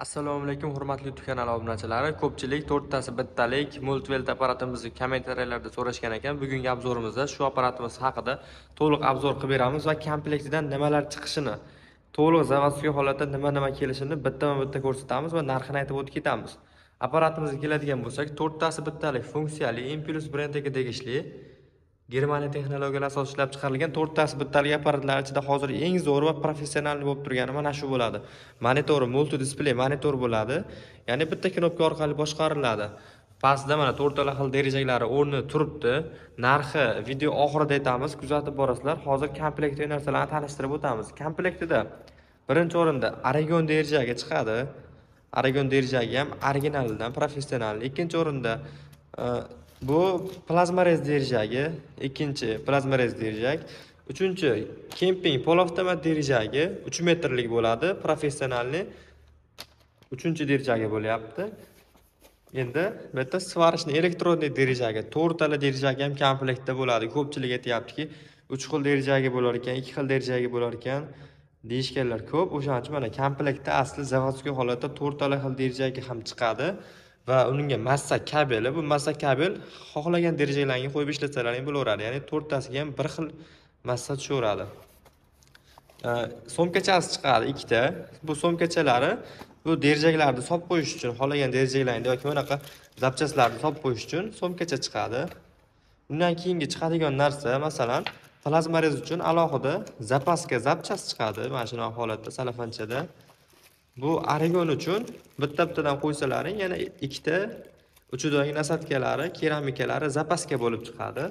Assalomu alaykum hurmatli YouTube kanali obunachilari. Ko'pchilik to'rttasi bittalik multivelt apparatimizni kommentariyalarda so'rashgan ekan. Bugungi obzorimizda shu apparatimiz haqida to'liq obzor qilib beramiz va komplektidan nimalar chiqishini, to'liq заводской holatda nima kelishini bitta-bitta ko'rsatamiz va narxini aytib o'tib ketamiz. Apparatimizga keladigan bo'lsak, to'rttasi bittalik funksiyali Impulse brendiga tegishli Germaniya texnologiyalar asosida ishlab chiqarilgan to'rttasi bittalik apparatlar ichida hozir eng zo'r va professional bo'lib turgani mana shu bo'ladi. Monitori multi displey monitor bo'ladi. Ya'ni bitta knopka orqali boshqariladi. Pastda mana to'rttala xil derajaklari o'rni turibdi. Narxi video oxirida aytamiz, kuzatib borasizlar. Hozir komplektdagi narsalarni tanishtirib o'tamiz. Komplektida birinchi o'rinda Aragon derajaga chiqadi. Aragon derajagi ham originaldan professional. Ikkinchi o'rinda bu plazmarez derajagi, ikkinchi plazmarez derajak, uchinchi kemping polavtomat derajagi 3 metrlik bo'ladi, professionalni uchinchi derajagi bo'lyapti. Endi bu yerda svarishni elektronli derajagi, to'rttala derajagi ham komplektda bo'ladi. Ko'pchilik aytayaptiki, 3 xil derajagi bo'lar ekan, 2 xil derajagi bo'lar ekan deyishganlar ko'p. O'shaning uchun mana komplektda asli заводской holatda to'rttala xil derajagi ham chiqadi. Va uningga massa kabeli, bu massa kabel xohlagan derajalarga qo'yib ishlatsalar ham bo'laveradi. Ya'ni to'rttasiga ham bir xil massa tushaveradi. So'mkachasi chiqadi ikkita. Bu so'mkachalari bu derajalarni solib qo'yish uchun, xohlagan derajalarni yoki bunaqa zapchastlarni solib qo'yish uchun so'mkacha chiqadi. Undan keyingi chiqadigan narsa, masalan, plazmarez uchun alohida zapaska zapchast chiqadi. Mana shu holatda salafanchada. Bu Aragon uchun bitta-bittadan qo'ysalaring, yana ikkita uchidagi nasatkalari, keramikalari zapaska bo'lib chiqadi.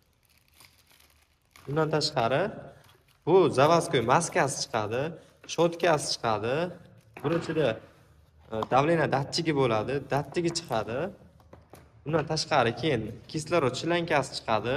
Bundan tashqari bu заводской maskasi chiqadi, shotkasi chiqadi. Buning ichida давление datchigi bo'ladi, datchigi chiqadi. Bundan tashqari keyin kislorod shlanкасы chiqadi.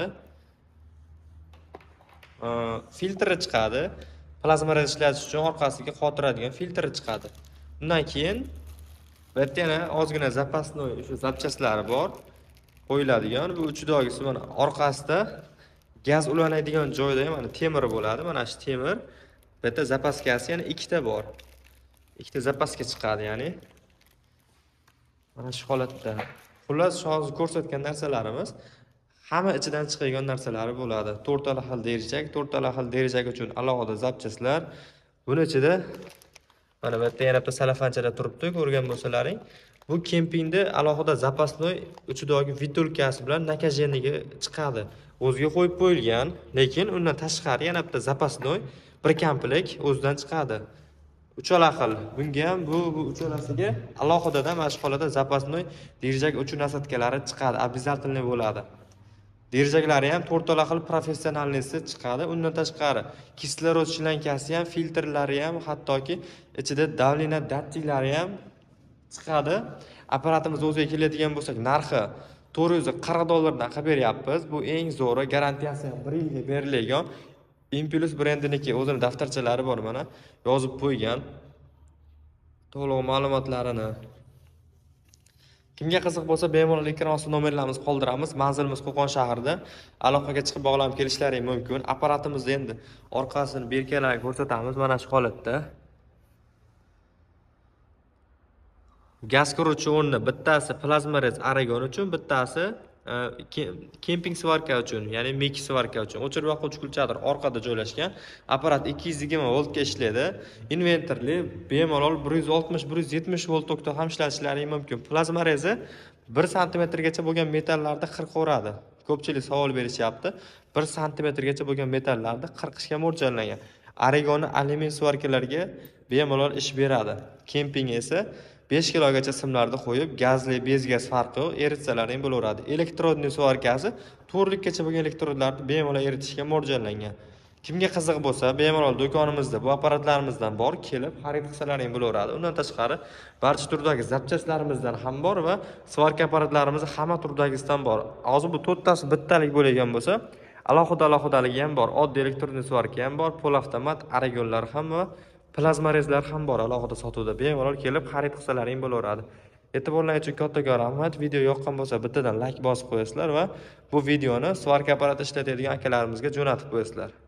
Filtri chiqadi. Plazmarez ishlatish uchun orqasiga qotiradigan filtri chiqadi. Undan keyin bu yerda yana ozgina zapasnoy o'sha zapchastlari bor, qo'yiladigan. Bu uchidagisi mana orqasida gaz ulanadigan joyda ham mana temir bo'ladi. Mana shu temir. Bu yerda zapaskasi yana ikkita bor. Ikkita zapaska chiqadi, ya'ni mana shu holatda. Xullas, hozir ko'rsatgan narsalarimiz hamma ichidan chiqadigan narsalari bo'ladi. To'rttala xil derajak, to'rttala xil derajak uchun alohida zapchastlar. Buning ichida mana bu yerda yana bitta salafanchada turibdi, ko'rgan bo'lsalaring. Bu kempingda alohida zapasnoy uchidagi vitulkasi bilan nakajeniga chiqadi. O'ziga qo'yib qo'yilgan, lekin undan tashqari yana bitta zapasnoy bir komplekt o'zidan chiqadi. Uchala xil. Bunga ham bu uchalasiga alohidadan mana shu holatda zapasnoy derajak uchun nasatkalari chiqadi, обязательный bo'ladi. Derajaklari ham to'rttala xil professionalnisi chiqadi. Undan tashqari kislorod shlankasi ham, filtrlari ham, hattoki ichida давление datchiklari ham chiqadi. Apparatimiz o'ziga keladigan bo'lsak, narxi $440 dan qilib beryapmiz. Bu eng zo'ri, garantiyasi ham 1 yilga berilgan. Impulse brendiniki o'zining daftarchalari bor, mana yozib qo'ygan to'liq ma'lumotlarini. Kimga qiziq bo'lsa, bemalol ekran ostida nomerlarimiz qoldiramiz. Manzilimiz Qo'qon shahrida. Aloqaga chiqib bog'lanib kelishlaring mumkin. Apparatimizni endi orqasini berkalarga ko'rsatamiz mana shu holatda. Gaz kiruvchi o'rni bittasi plazmarez Aragon uchun, bittasi kemping svarka uchun, ya'ni mik svarka uchun. O'chirib yoquvchi kulchadir orqada joylashgan. Apparat 220 voltga ishlaydi. Inverterli, bemalol 160-170 volt tokda ham ishlatishlari mumkin. Plazmarezi 1 sm gacha bo'lgan metallarda qirqaveradi. Ko'pchilik savol berishyapti. 1 sm gacha bo'lgan metallarda qirqishga mo'ljallangan. Aragon alyumin svarkalarga bemalol ish beradi. Kemping esa 5 kilogacha simlarni qo'yib, gazli, bezgaz farqi eritsalar ham bo'laveradi. Elektrodniy svarkasi 4 likgacha bo'lgan elektrodlarni bemalol eritishga mo'ljallangan. Kimga qiziq bo'lsa, bemalol do'konimizda bu apparatlarimizdan bor, kelib xarid qilsalar ham bo'laveradi. Undan tashqari barcha turdagi zapchastlarimizdan ham bor va svarka apparatlarimiz hamma turdagisidan bor. Hozir bu to'rttasi bittalik bo'lgan bo'lsa, alohidaligi ham bor. Oddiy elektrodniy svarka ham bor, polavtomat, Aragonlar ham va plazmarezlar ham bor alohida sotuvda. Bemalol kelib xarid qilsalaring bo'laveradi. E'tiborlaringiz uchun kattakon rahmat. Video yoqqan bo'lsa, bittadan like bosib qo'yasizlar va bu videoni svarka apparati ishlatadigan akalarimizga jo'natib qo'yasizlar.